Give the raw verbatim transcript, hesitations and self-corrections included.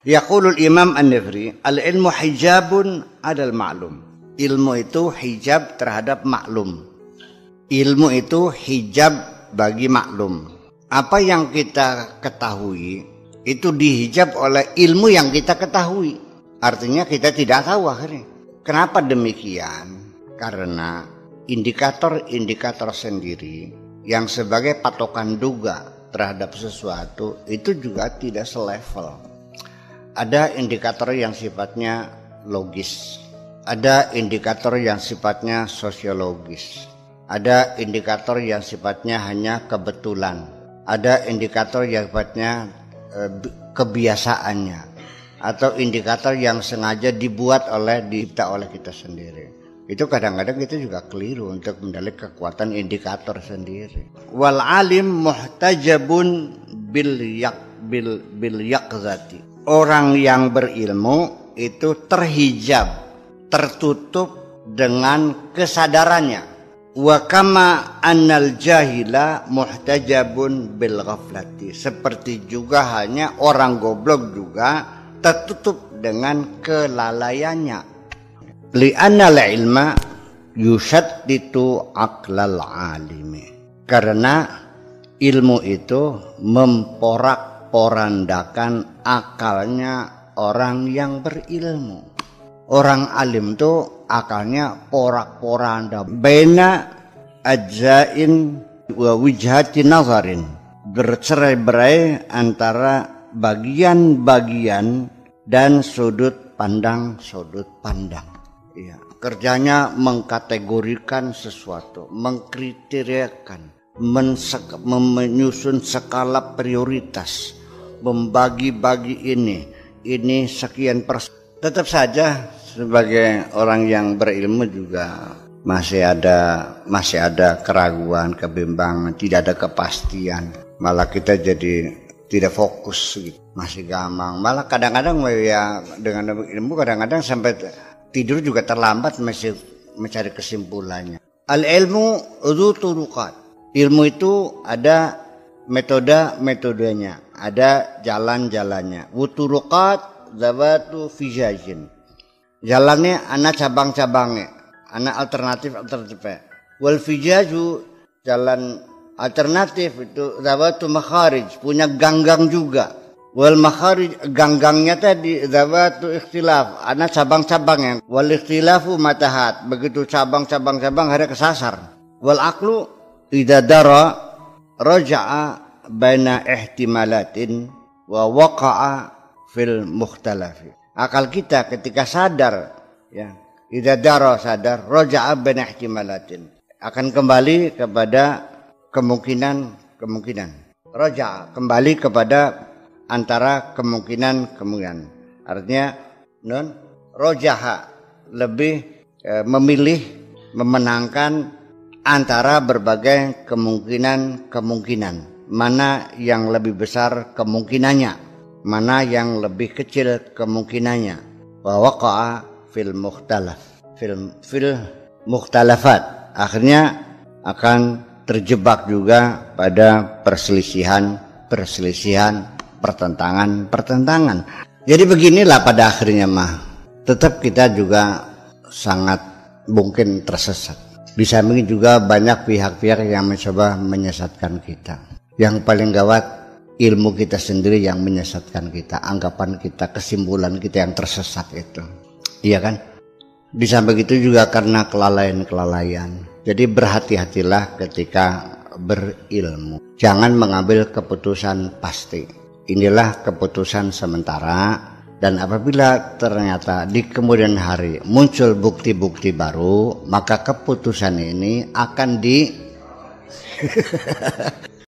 Yaqulul Imam An-Nifri, al-ilmu hijabun adal ma'lum. Ilmu itu hijab terhadap maklum. Ilmu itu hijab bagi maklum. Apa yang kita ketahui itu dihijab oleh ilmu yang kita ketahui. Artinya kita tidak tahu akhirnya. Kenapa demikian? Karena indikator-indikator sendiri yang sebagai patokan duga terhadap sesuatu itu juga tidak selevel. Ada indikator yang sifatnya logis, ada indikator yang sifatnya sosiologis, ada indikator yang sifatnya hanya kebetulan, ada indikator yang sifatnya e, kebiasaannya, atau indikator yang sengaja dibuat oleh dicipta oleh kita sendiri. Itu kadang-kadang kita juga keliru untuk mendalil kekuatan indikator sendiri. Wal alim muhtajabun bil yak bil bil yaqzati. Orang yang berilmu itu terhijab, tertutup dengan kesadarannya. Wa kama annal jahila muhtajabun bil ghaflati. Seperti juga hanya orang goblok juga tertutup dengan kelalaiannya. Li'annal ilma yushadditu aqlal alimi. Karena ilmu itu memporak-porandakan akalnya orang yang berilmu. Orang alim itu akalnya porak-poranda. Baina ajzain wa wijhati nazarin. Bercerai-berai antara bagian-bagian dan sudut pandang-sudut pandang. Ya, kerjanya mengkategorikan sesuatu, mengkriteriakan, menyusun skala prioritas, membagi-bagi ini, ini sekian persen. Tetap saja sebagai orang yang berilmu juga masih ada masih ada keraguan, kebimbangan, tidak ada kepastian. Malah kita jadi tidak fokus gitu. Masih gampang. Malah kadang-kadang ya dengan ilmu kadang-kadang sampai tidur juga terlambat masih mencari kesimpulannya. Al-ilmu udhu turuqat. Ilmu itu ada metode-metodenya, ada jalan-jalannya. Wuturuqat zawatu fijajin. Jalannya anak cabang-cabangnya, anak alternatif-alternatifnya. Wal fijaju jalan alternatif itu zawatu makharij, punya ganggang juga. Wal makharij ganggangnya tadi zawatu ikhtilaf, ada cabang-cabangnya. Wal ikhtilafu matahat, begitu cabang-cabang-cabang ada kesasar. Wal aqlu idza dara raja'a baina ihtimalatin wa waqa'a fil mukhtalafi. Akal kita ketika sadar ya, idza dara sadar raja'a baina ihtimalatin, akan kembali kepada kemungkinan-kemungkinan. Raja'a kembali kepada antara kemungkinan-kemungkinan. Artinya non rojaha lebih e, memilih memenangkan antara berbagai kemungkinan-kemungkinan. Mana yang lebih besar kemungkinannya, mana yang lebih kecil kemungkinannya. Wa waqa'a fil mukhtalaf fil fil mukhtalafat. Akhirnya akan terjebak juga pada perselisihan-perselisihan, pertentangan-pertentangan. Jadi beginilah pada akhirnya mah tetap kita juga sangat mungkin tersesat. Bisa mungkin juga banyak pihak-pihak yang mencoba menyesatkan kita. Yang paling gawat ilmu kita sendiri yang menyesatkan kita, anggapan kita, kesimpulan kita yang tersesat itu. Iya kan? Bisa begitu juga karena kelalaian-kelalaian. Jadi berhati-hatilah ketika berilmu. Jangan mengambil keputusan pasti. Inilah keputusan sementara, dan apabila ternyata di kemudian hari muncul bukti-bukti baru, maka keputusan ini akan di